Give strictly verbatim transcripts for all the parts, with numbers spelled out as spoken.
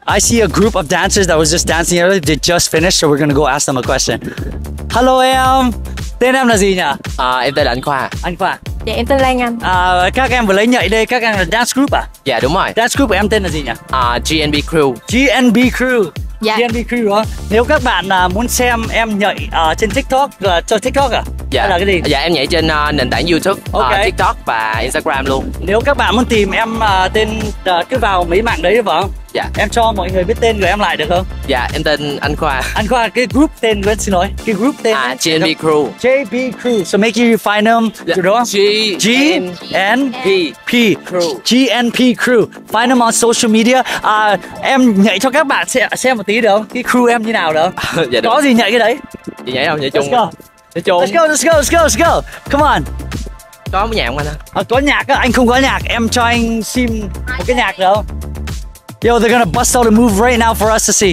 I see a group of dancers that was just dancing earlier. They just finished, so we're gonna go ask them a question. Hello em, tên em là gì nhỉ? À, em tên là anh Khoa. Anh Khoa. Dạ em tên Lan Anh. À, các em vừa lấy nhảy đây, các em là dance group à? Dạ đúng rồi. Dance group của em tên là gì nhỉ? À, G and B Crew. G and B Crew. Dạ. G and B Crew hả? Nếu các bạn uh, muốn xem em nhảy uh, trên TikTok, uh, cho TikTok à? Dạ. Hay là cái gì? Dạ em nhảy trên uh, nền tảng YouTube, Okay. uh, TikTok và Instagram luôn. Nếu các bạn muốn tìm em uh, tên uh, cứ vào mấy mạng đấy được không? Dạ. Em cho mọi người biết tên của em lại được không? Dạ em tên anh Khoa. Anh Khoa, cái group tên của em xin lỗi. Cái group tên À, G and B Crew. J B Crew. So make sure you find them. Dạ. Đúng không? G G and P P Crew. G and P Crew. Find them on social media. À, em nhảy cho các bạn xem, xem một tí được không? Cái crew em như nào được không? Dạ được. Có gì nhảy cái đấy? Chị nhảy không? Nhảy chung. Let's go. Nhảy chung. Let's go, let's go, let's go, let's go. Come on. Có một nhạc không anh ạ? À, có nhạc á, anh không có nhạc. Em cho anh xin một cái nhạc được không? Yo, they're gonna bust out a move right now for us to see.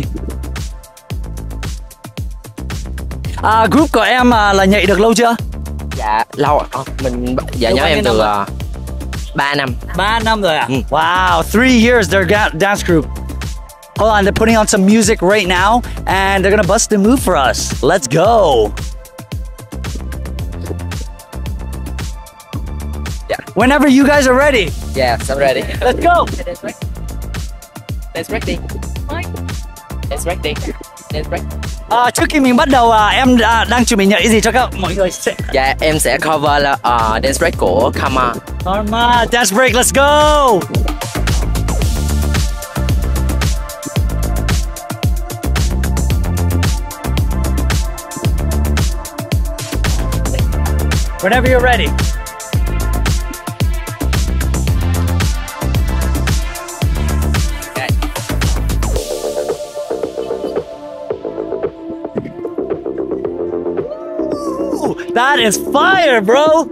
À, group của em à, là nhảy được lâu chưa? Dạ lâu ạ. Mình dạ Lâu nhớ bao em nhiêu từ năm uh, ba năm. ba năm rồi à? Ừ. Wow, three years they're ga- dance group. Hold on, they're putting on some music right now and they're gonna bust a move for us. Let's go. Yeah. Whenever you guys are ready. Yeah, I'm ready. Let's go. Let's break đi. Let's break đi. Let's break. À, trước khi mình bắt đầu, à, em đã, đang chuẩn bị nhảy gì cho các mọi người sẽ... Dạ em sẽ cover là uh, Dance Break của Karma. Karma, dance break, let's go. Whenever you're ready. That is fire, bro!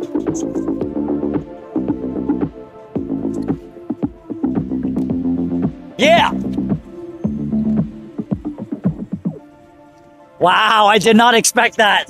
Yeah! Wow, I did not expect that.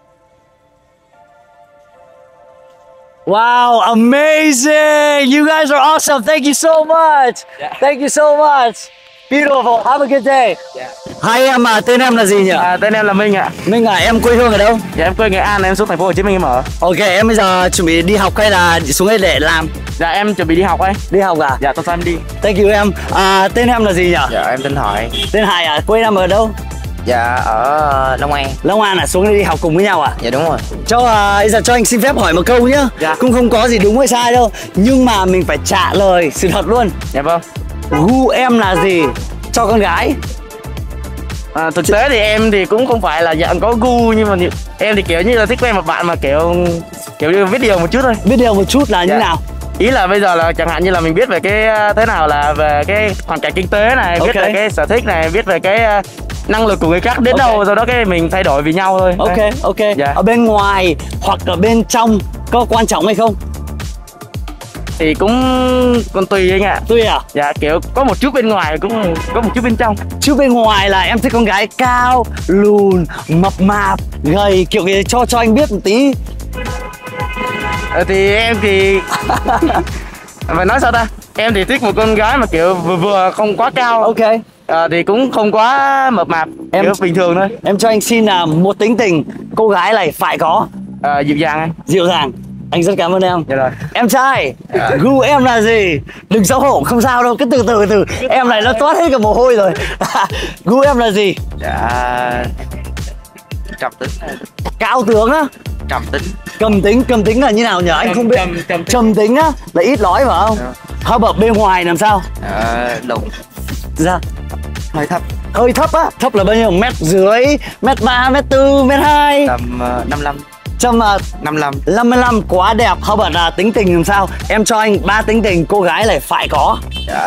Wow, amazing! You guys are awesome. Thank you so much. Yeah. Thank you so much. Beautiful. Have a good day. Yeah. Hai em à, tên em là gì nhỉ? À, tên em là Minh ạ. Minh à, em quê hương ở đâu? Dạ em quê Nghệ An, em xuống thành phố Hồ Chí Minh em ở. Ok, em bây giờ chuẩn bị đi học hay là xuống đây để làm? Dạ em chuẩn bị đi học ấy. Đi học à? Dạ tôi cho em đi. Thank you em. À, tên em là gì nhỉ? Dạ em tên Thoại. Tên Hải à? Quê em ở đâu? Dạ ở Long An. Long An à? Xuống đây đi học cùng với nhau à? Dạ đúng rồi. Cho à, bây giờ cho anh xin phép hỏi một câu nhá. Dạ. Cũng không có gì đúng hay sai đâu, nhưng mà mình phải trả lời sự thật luôn. Dạ vâng. Gu em là gì cho con gái? À, thực tế thì em thì cũng không phải là dạng có gu, nhưng mà em thì kiểu như là thích quen một bạn mà kiểu kiểu như biết điều một chút thôi. Biết điều một chút là Dạ. như nào? Ý là bây giờ là chẳng hạn như là mình biết về cái thế nào là về cái hoàn cảnh kinh tế này, biết Ok. về cái sở thích này, biết về cái năng lực của người khác đến Ok. đâu, sau đó cái mình thay đổi vì nhau thôi. Ok, Đấy. ok. Dạ. Ở bên ngoài hoặc ở bên trong có quan trọng hay không? Thì cũng còn tùy anh ạ. Tùy à? Dạ kiểu có một chút bên ngoài cũng có một chút bên trong. Chứ bên ngoài là em thích con gái cao, lùn, mập mạp, gầy, kiểu gì cho cho anh biết một tí. Ờ, thì em thì phải nói sao ta, em thì thích một con gái mà kiểu vừa vừa không quá cao. Ok. Ờ, thì cũng không quá mập mạp, Em- kiểu bình thường thôi. Em cho anh xin là một tính tình cô gái này phải có. Ờ, dịu dàng anh. Dịu dàng. Anh rất cảm ơn em. Dạ rồi. Em trai, Dạ. gu em là gì? Đừng xấu hổ, không sao đâu, cứ từ từ từ. Em này nó toát hết cả mồ hôi rồi. Gu em là gì? Dạ trầm tính. Cao tướng á, Trầm tính. cầm tính, cầm tính là như nào nhỉ? Anh Trầm- không biết. trầm- trầm tính. Trầm tính á, là ít nói phải không? Dạ. How about bên ngoài làm sao? Ờ, lùn. Dạ. Hơi thấp. Hơi thấp á, thấp là bao nhiêu? Mét dưới, mét ba, mét tư, mét hai. Tầm uh, năm lăm. Trăm uh, năm lăm. năm mươi lăm quá đẹp. How about là tính tình làm sao? Em cho anh ba tính tình cô gái này phải có. Dạ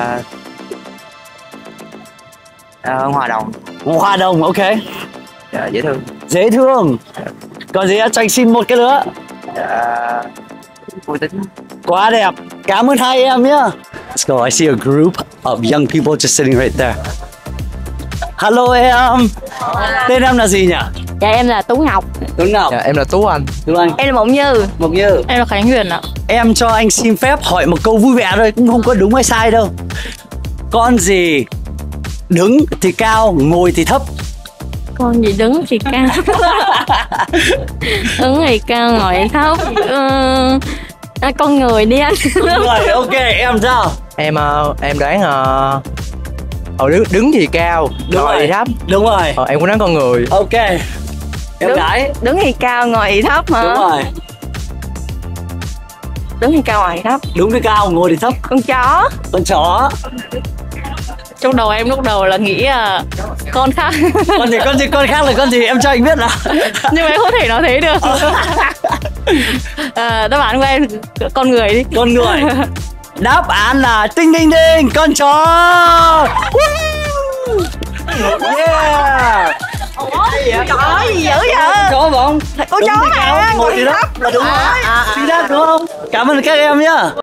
ờ, hòa đồng. Hòa đồng, ok. Dạ dễ thương. Dễ thương. Còn gì á, cho anh xin một cái nữa. Dạ vui tính. Quá đẹp. Cảm ơn hai em nhá. Let's go. I see a group of young people just sitting right there. Hello em. Tên em là gì nhỉ? Dạ em là Tú Ngọc. Tuấn Ngọc. Dạ em là Tú Anh. Tuấn Anh. Em là Mộng Như. Mộc Như. Em là Khánh Huyền ạ. Em cho anh xin phép hỏi một câu vui vẻ thôi, cũng không có đúng hay sai đâu. Con gì Đứng thì cao, ngồi thì thấp. Con gì đứng thì cao. Đứng thì cao, ngồi thì thấp. Ừ, à, con người đi anh. Rồi, ok, em sao? Em ờ, em đoán ờ ờ, đứng đứng thì cao, Đúng ngồi rồi. thì thấp. Đúng rồi. Ờ, em cũng đoán con người. Ok. Em Đúng. gái. Đứng thì cao, ngồi thì thấp hả? Đúng rồi. Đứng thì cao, ngồi thì thấp. Đúng thì cao, ngồi thì thấp. Con chó. Con chó. Trong đầu em lúc đầu là nghĩ là con khác. Con gì, con gì, con khác là con gì? Em cho anh biết nào. Nhưng mà em không thể nói thế được. À, đáp án của em con người đi. Con người. Đáp án là tinh tinh tinh, con chó. Woo! Yeah. Chó gì dữ vậy? Chó phải không? Con chó Đúng thì cao, mà, ngồi thì thấp là đúng rồi. Chính xác đúng không? Cảm ơn các em nhá.